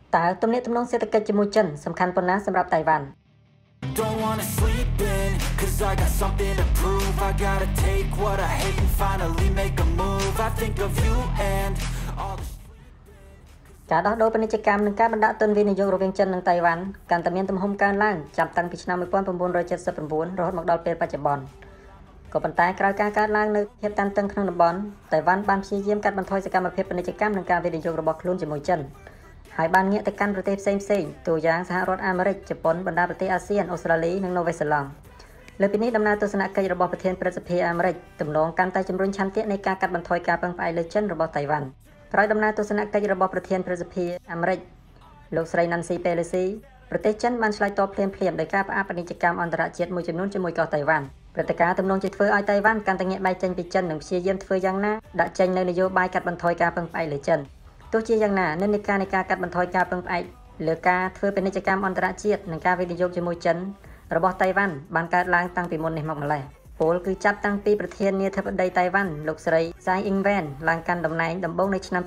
តើទំនាក់ទំនងសេដ្ឋកិច្ចជាមួយចិនសំខាន់ប៉ុណ្ណាសម្រាប់តៃវ៉ាន់ Don't wanna sleep in, cause I got something to prove. I gotta take what I hate and finally make a move. I think of you and all the ការដោះដូរពាណិជ្ជកម្មនិងការបណ្ដាក់ទុនវិនិយោគរវាងចិននិងតៃវ៉ាន់កាន់តែមានទំហំកើនឡើងចាប់តាំងពីឆ្នាំ1979រហូតមកដល់ពេលបច្ចុប្បន្នក៏ប៉ុន្តែក្រោយការកើតឡើងនៅភាពតានតឹងក្នុងតំបន់តៃវ៉ាន់បានព្យាយាមកាត់បន្ថយសកម្មភាពពាណិជ្ជកម្មនិងការវិនិយោគរបស់ខ្លួនជាមួយចិនហើយបានងាកទៅកាន់ប្រទេសផ្សេងៗទូយ៉ាងសហរដ្ឋអាមេរិកជប៉ុនបណ្ដាប្រទេសអាស៊ានអូស្ត្រាលីនិងនូវេសឡង់លើពីនេះដំណើរទស្សនកិច្ចរបស់ប្រធានព្រឹទ្ធសភាអាមេរិកទំនងកាន់តែជំរុញឆន្ទៈនៃការកាត់បន្ថយការពឹងផ្អែកលើចិនរបស់តៃវ៉ាន់ក្រោយដំណើរទស្សនកិច្ចរបស់ប្រធានព្រឹទ្ធសភាអាមេរិកលោកស្រី Nancy Pelosi ប្រទេសចិនបានឆ្លើយតបភ្លាមៗដោយការផ្អាកពាណិជ្ជកម្មអន្តរជាតិមួយចំនួនជាមួយកោះតៃវ៉ាន់ព្រឹត្តិការណ៍ទំនងជាធ្វើឲ្យតៃវ៉ាន់កាន់តែងាកបែកចេញពីចិននិងព្យាយាមធ្វើយ៉ាងណាដាក់ចេញនូវនយោបាយកាត់បន្ថយការពឹងផ្អែកលើចិនទោះជាយ៉ាងណានិន្នាការនៃការកាត់បន្ថយការពឹងផ្អែកលើការធ្វើពាណិជ្ជកម្មអន្តរជាតិនិងការវិនិយោគជាមួយចិនរបស់តៃវ៉ាន់បានកើតឡើងតាំងពីមុននេះមកម្ល៉េះពលគឺចាប់តាំងពីប្រធានាធិបតីតៃវ៉ាន់លោកស្រី Tsai Ing-wen ឡើងកាន់តំណែងដំបូងនៅឆ្នាំ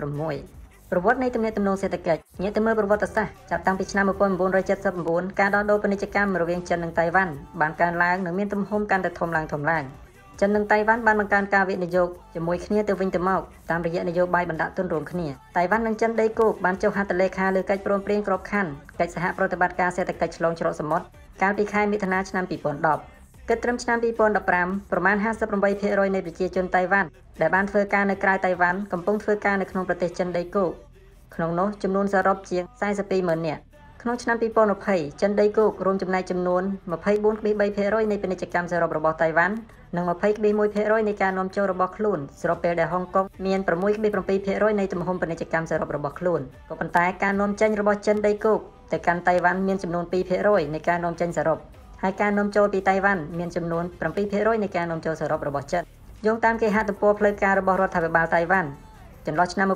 2016ប្រវត្តិនៃទំនាក់ទំនងសេដ្ឋកិច្ចងាកទៅមើលប្រវត្តិសាស្ត្រចាប់តាំងពីឆ្នាំ1979ការដោះដូរពាណិជ្ជកម្មរវាងចិននិងតៃវ៉ាន់បានកើនឡើងនិងមានទំហំកាន់តែធំឡើងចិននិងតៃវ៉ាន់បានបង្កើនការវិនិយោគជាមួយគ្នាទៅវិញទៅមកតាមរយៈនយោបាយបណ្ដាក់ទុនរួមគ្នាតៃវ៉ាន់និងចិនដីគោកបានចុះហត្ថលេខាលើកិច្ចព្រមព្រៀងក្របខ័ណ្ឌកិច្ចសហប្រតិបត្តិការសេដ្ឋកិច្ចឆ្លងច្រកសមុទ្រកាលពីខែមិថុនាឆ្នាំ2010គិតត្រឹមឆ្នាំ2015ប្រមាណ 58% នៃប្រជាជនតៃវ៉ាន់ដែលបានធ្វើការនៅក្រៅតៃវ៉ាន់កំពុងធ្វើការនៅក្នុងប្រទេសចិនដីគោកក្នុងនោះចំនួនសរុបជាង 42,000 នាក់ក្នុងឆ្នាំ2020ចិនដីគោករួមចំណែកចំនួន 24.3% នៃពាណិជ្ជកម្មសរុបរបស់តៃវ៉ាន់និង 20.1% នៃការនាំចូលរបស់ខ្លួនស្របពេលដែលហុងកុងមាន 6.7% នៃទំហំពាណិជ្ជកម្មសរុបរបស់ខ្លួនក៏ប៉ុន្តែការនាំចេញរបស់ចិនដីគោកទៅកាន់តៃវ៉ាន់មានចំនួន 2% នៃការនាំចេញសរុបហើយការនាំចូលពីតៃវ៉ាន់មានចំនួន 7% នៃការនាំចូលសរុបរបស់ចិនយោងតាមគេហទំព័រផ្លូវការរបស់រដ្ឋាភិបាលតៃវ៉ាន់ចន្លោះឆ្នាំ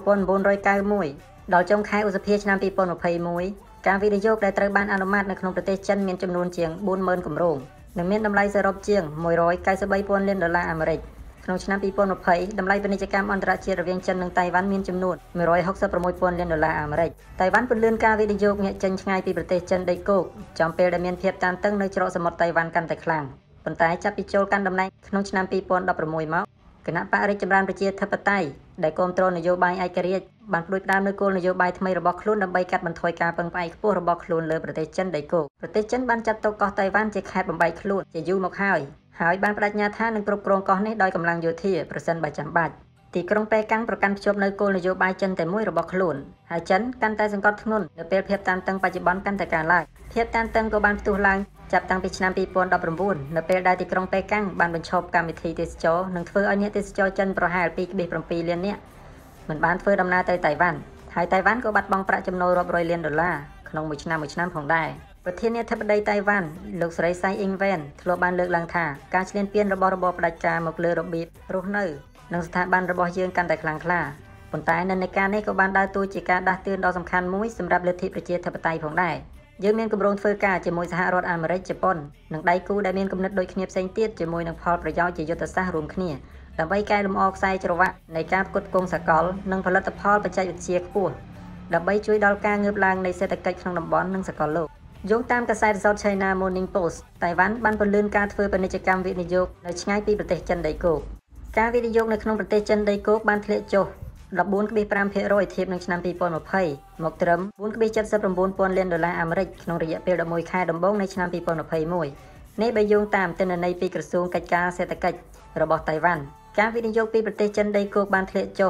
1991ដល់ចុងខែឧសភាឆ្នាំ2021ការវិនិយោគដែលត្រូវបានអនុម័តនៅក្នុងប្រទេសចិនមានចំនួនជាង 40,000 គម្រោងនិងមានតម្លៃសរុបជាង $193 លានអាមេរិកក្នុងឆ្នាំ2020តម្លៃពាណិជ្ជកម្មអន្តរជាតិរវាងចិននិងតៃវ៉ាន់មានចំនួន $166 លានអាមេរិកតៃវ៉ាន់ពន្លឿនការវិនិយោគងាកចេញឆ្ងាយពីប្រទេសចិនដីគោកចំពេលដែលមានភាពតានតឹងនៅច្រកសមុទ្រតៃវ៉ាន់កាន់តែខ្លាំងប៉ុន្តែចាប់ពីចូលកាន់តំណែងក្នុងឆ្នាំ2016មកគណៈបករាជចម្រើនប្រជាធិបតេយ្យដែលគាំទ្រនយោបាយឯករាជ្យបានផ្ដួចផ្ដើមនូវគោលនយោបាយថ្មីរបស់ខ្លួនដើម្បីកាត់បន្ថយការពឹងផ្អែកខ្ពស់របស់ខ្លួនលើប្រទេសចិនដីគោកប្រទេសចិនបានចាត់ទុកកោះតៃវ៉ាន់ជាខេត្តបំបែកខ្លួនជាយូរមកហើយបានបដិញ្ញាថានឹងគ្រប់គ្រងកោះនេះដោយកម្លាំងយោធាប្រសិនបើចាំបាច់ទីក្រុងប៉េកាំងប្រកាន់ភ្ជាប់នៅគោលនយោបាយចិនតែមួយរបស់ខ្លួនហើយចិនកាន់តែសង្កត់ធ្ងន់នៅពេលភាពតានតឹងបច្ចុប្បន្នកាន់តែកើនឡើងភាពតានតឹងក៏បានផ្ទុះឡើងចាប់តាំងពីឆ្នាំ2019នៅពេលដែលទីក្រុងប៉េកាំងបានបញ្ឈប់កម្មវិធីទេសចរនិងធ្វើឲ្យអ្នកទេសចរចិនប្រហែល 2.7 លាននាក់មិនបានធ្វើដំណើរទៅតៃវ៉ាន់ហើយតៃវ៉ាន់ក៏បាត់បង់ប្រាក់ចំណូលរាប់រយលានដុល្លារក្នុងមួយឆ្នាំផងដែរប្រធានាធិបតីតៃវ៉ាន់លោកស្រី Tsai Ing-wen ធ្លាប់បានលើកឡើងថាការឈ្លានពានរបស់របបផ្ដាច់ការមកលើរបៀបរស់នៅនិងស្ថាប័នរបស់យើងកាន់តែខ្លាំងក្លាប៉ុន្តែនិន្នាការនេះក៏បានដើរតួជាការដាស់តឿនដ៏សំខាន់មួយសម្រាប់លទ្ធិប្រជាធិបតេយ្យផងដែរយើងមានគម្រោងធ្វើការជាមួយសហរដ្ឋអាមេរិកជប៉ុននិងដៃគូដែលមានគំនិតដូចគ្នាផ្សេងទៀតជាមួយនឹងផលប្រយោជន៍ជាយុទ្ធសាស្ត្ររួមគ្នាដើម្បីកែលម្អខ្សែច្រវាក់នៃការផ្គត់ផ្គង់សកលនិងផលិតផលបច្ចេកវិទ្យាខ្ពស់ដើម្បីជួយដល់ការងើបឡើងនៃសេដ្ឋកិច្ចក្នុងតំបន់និងសកលលោកយោងតាមកាសែត South China Morning Post តៃវ៉ាន់បានពន្លឿនការធ្វើពាណិជ្ជកម្មវិនិយោគនៅឆ្ងាយពីប្រទេសចិនដីគោកការវិនិយោគនៅក្នុងប្រទេសចិនដីគោកបានធ្លាក់ចុះ 14.5% ធៀបនឹងឆ្នាំ2020មកត្រឹម 4.79 លានដុល្លារអាមេរិកក្នុងរយៈពេល11ខែដំបូងនៃឆ្នាំ2021នេះបើយោងតាមទិន្នន័យពីក្រសួងកិច្ចការសេដ្ឋកិច្ចរបស់តៃវ៉ាន់ការវិនិយោគពីប្រទេសចិនដីគោកបានធ្លាក់ចុះ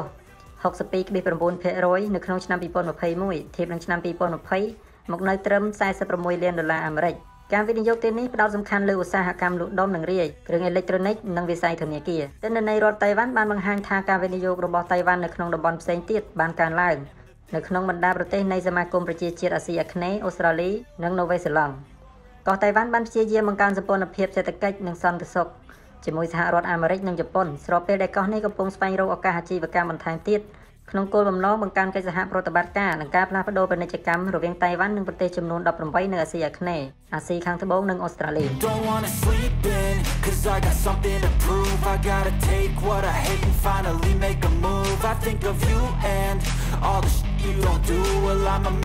62.9% នៅក្នុងឆ្នាំ2021ធៀបនឹងឆ្នាំ2020មកនៅត្រឹម 46 លានដុល្លារអាមេរិកការវិនិយោគទាំងនេះផ្ដោតសំខាន់លើឧស្សាហកម្មលក់ដុំនិងរាយគ្រឿងអេឡិចត្រូនិកនិងវិស័យធនាគារទិន្នន័យរដ្ឋតៃវ៉ាន់បានបង្ហាញថាការវិនិយោគរបស់តៃវ៉ាន់នៅក្នុងតំបន់ផ្សេងទៀតបានកើនឡើងនៅក្នុងបណ្ដាប្រទេសនៃសមាគមប្រជាជាតិអាស៊ីអាគ្នេយ៍អូស្ត្រាលីនិងនូវេសឡង់កោះតៃវ៉ាន់បានព្យាយាមបង្កើនសម្ព័ន្ធភាពសេដ្ឋកិច្ចនិងសន្តិសុខជាមួយសហរដ្ឋអាមេរិកនិងជប៉ុនស្របពេលដែលកោះនេះកំពុងស្វែងរកឱកាសអាជីវកម្មបន្ថែមទៀតក្នុងគោលបំណងបង្កើនកិច្ចសហប្រតិបត្តិការនិងការផ្លាស់ប្ដូរពាណិជ្ជកម្មរវាងតៃវ៉ាន់និងប្រទេសចំនួន 18 នៅអាស៊ីអាគ្នេយ៍អាស៊ីខាងត្បូងនិងអូស្ត្រាលី Don't wanna sleep in, cause I got something to prove. I gotta take what I hate and finally make a move. I think of you and all the shit you don't do. Well, I'm a